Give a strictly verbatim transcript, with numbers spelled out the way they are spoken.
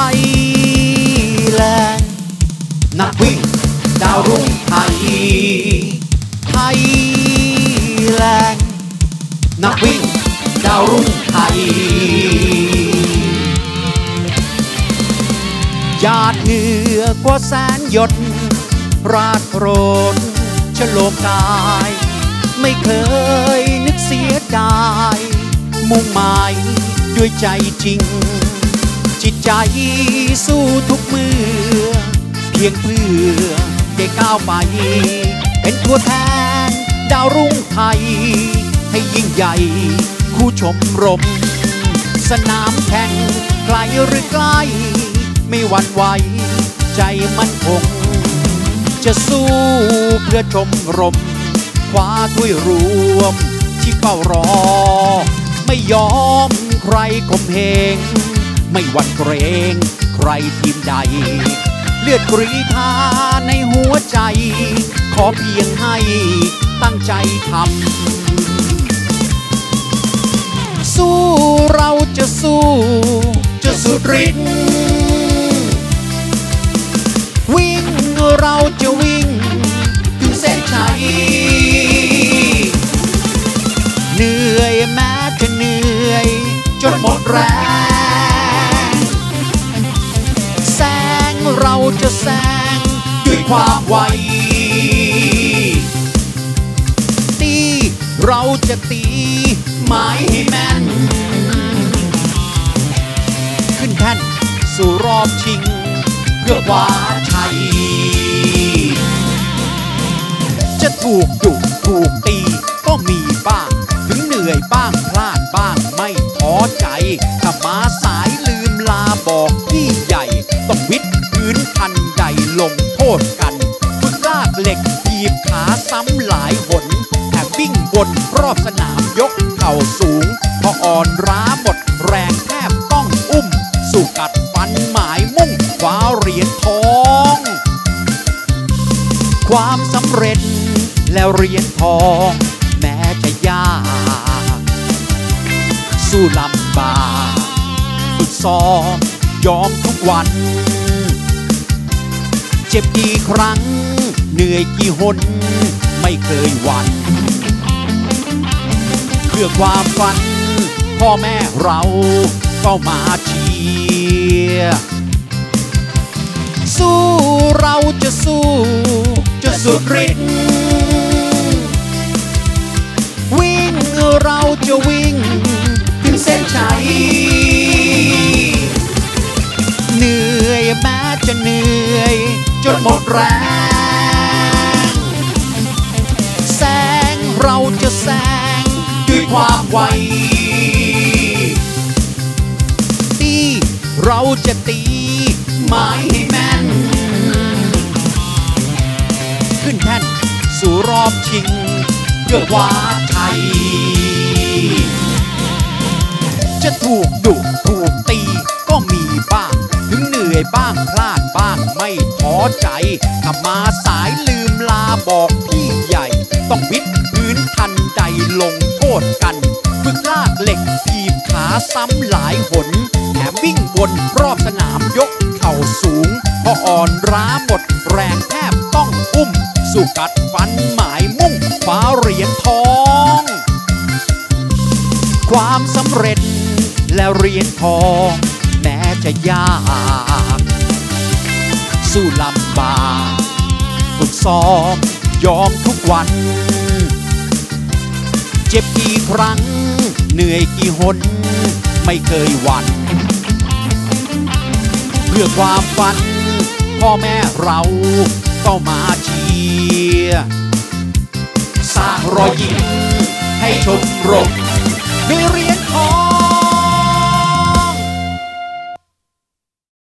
ยแลนด์นักวิ่งดาวรุ่งไทยไทยแลนด์นักวิ่งดาวรุ่งไทยหยาดเหงื่อกว่าแสนหยดราดโรนชโลมกายไม่เคยนึกเสียดายมุ่งหมายด้วยใจจริงจิตใจสู้ทุกมือเพียงเพื่อได้ก้าวไปเป็นตัวแทนดาวรุ่งไทยให้ยิ่งใหญ่คู่ชมรมสนามแข่งไกลหรือใกล้ไม่หวั่นไหวใจมั่นคงจะสู้เพื่อชมรมคว้าถ้วยรวมที่เฝ้ารอไม่ยอมใครข่มเหงไม่หวั่นเกรงใครทีมใดเลือดกรีธาในหัวใจขอเพียงให้ตั้งใจทำสู้เราจะสู้จะสุดฤทธิ์วิ่งเราจะวิ่งถึงเส้นชัยเหนื่อยแม้จะเหนื่อยจนหมดแรงแซงเราจะแซงด้วยความไวตีเราจะตีหมายให้แม่นขึ้นแท่นสู่รอบชิงเพื่อคว้าชัยจะถูกดุถูกตีก็มีบ้างถึงเหนื่อยบ้างพลาดบ้างไม่ท้อใจถ้ามาสายลืมลาบอกพี่ใหญ่ต้องวิดพื้นทันใดลงโทษกันฝึกลากเหล็กถีบขาซ้ำหลายหนแถมวิ่งวนรอบสนามยกเข่าสูงพออ่อนร้าหมดแรงแทบต้องอุ้มสู่กัดฟันหมายมุ่งคว้าเหรียญทองความสำเร็จแล้วเหรียญทองแม้จะยากสู้ลำบากฝึกซ้อมยอมทุกวันเจ็บกี่ครั้งเหนื่อยกี่หนไม่เคยหวั่นเพื่อความฝันพ่อแม่เราก็มาเชียร์สู้เราจะสู้จะสุดฤทธิ์วิ่งเราจะวิ่งถึงเส้นชัยเหนื่อยแม้จะเหนื่อยจนหมดแรงแซงเราจะแซงด้วยความไวตีเราจะตีหมายให้แม่นขึ้นแท่นสู่รอบชิงเพื่อคว้าชัยจะถูกดุถูกตีก็มีบ้างถึงเหนื่อยบ้างพลาดบ้างไม่ท้อใจถ้ามาสายลืมลาบอกพี่ใหญ่ต้องวิดพื้นทันใดลงโทษกันฝึกลากเหล็กถีบขาซ้ำหลายหนแถมวิ่งวนรอบสนามยกเข่าสูงพออ่อนร้าหมดแรงแทบต้องอุ้มสู่กัดฟันหมายมุ่งคว้าเหรียญทองความสำเร็จและเหรียญทองแม้จะยากสู้ลำบากฝึกซ้อมยอมทุกวันเจ็บกี่ครั้งเหนื่อยกี่หนไม่เคยหวั่นเพื่อความฝันพ่อแม่เราก็มาเชียร์สร้างรอยยิ้มให้ชมรมด้วยเหรียญ